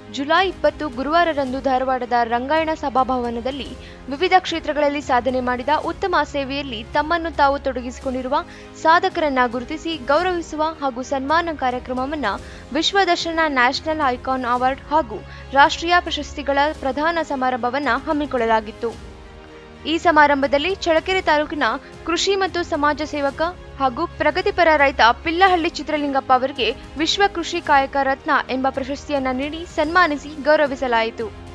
July 20 ಗುರುವಾರರಂದು ಧಾರವಾಡದ ರಂಗಾಯಣ ಸಭಾಭವನದಲ್ಲಿ ವಿವಿಧ ಕ್ಷೇತ್ರಗಳಲ್ಲಿ ಸಾಧನೆ ಮಾಡಿದ ಉತ್ತಮ ಸೇವೆಯಲ್ಲಿ ತಮ್ಮನ್ನು ತಾವು ತೊಡಗಿಸಿಕೊಂಡಿರುವ ಸಾಧಕರನ್ನ ಗುರುತಿಸಿ ಗೌರವಿಸುವ ಹಾಗೂ ಸನ್ಮಾನ ಕಾರ್ಯಕ್ರಮವನ್ನು ವಿಶ್ವದರ್ಶನ ನ್ಯಾಷನಲ್ ಐಕಾನ್ ಅವಾರ್ಡ್ ಹಾಗೂ ರಾಷ್ಟ್ರೀಯ ಪ್ರಶಸ್ತಿಗಳ ಪ್ರದಾನ ಸಮಾರಂಭವನ್ನು ಹಮ್ಮಿಕೊಳ್ಳಲಾಗಿತ್ತು. ಈ ಸಮಾರಂಭದಲ್ಲಿ ಚಳ್ಳಕೆರೆ ತಾಲೂಕಿನ ಕೃಷಿ ಮತ್ತು ಸಮಾಜ ಸೇವಕ ಹಾಗೂ ಪ್ರಗತಿಪರ ರೈತ ಪಿಲ್ಲಹಳ್ಳಿ ಚಿತ್ರಲಿಂಗಪ್ಪ ಅವರಿಗೆ ವಿಶ್ವ ಕೃಷಿ ಕಾಯಕ ರತ್ನ ಎಂಬ ಪ್ರಶಸ್ತಿಯನ್ನು ನೀಡಿ ಸನ್ಮಾನಿಸಿ ಗೌರವಿಸಲಾಯಿತು.